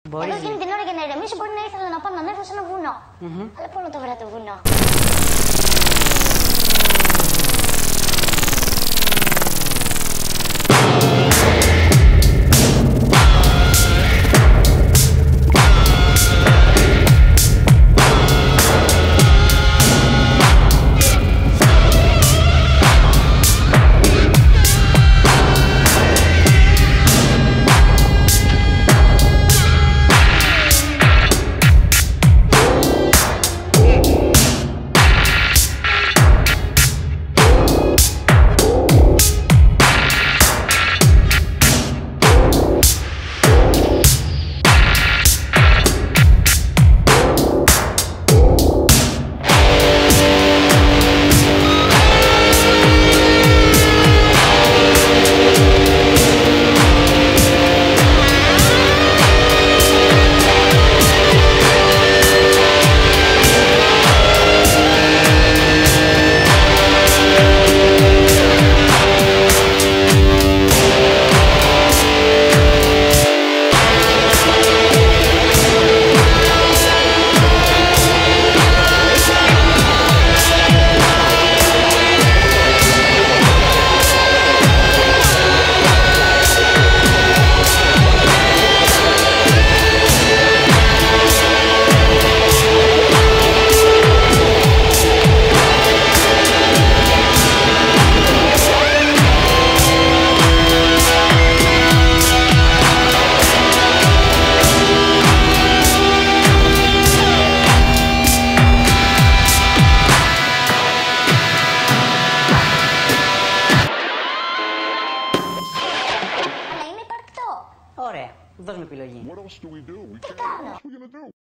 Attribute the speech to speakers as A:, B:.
A: Εγώ εκείνη την ώρα για να ηρεμήσω μπορεί να ήθελα να πάω να ανέβω σε ένα βουνό. Αλλά πού να το βρω το βουνό.
B: Ωραία, δώσ' μου επιλογή.
A: Τι κάνω.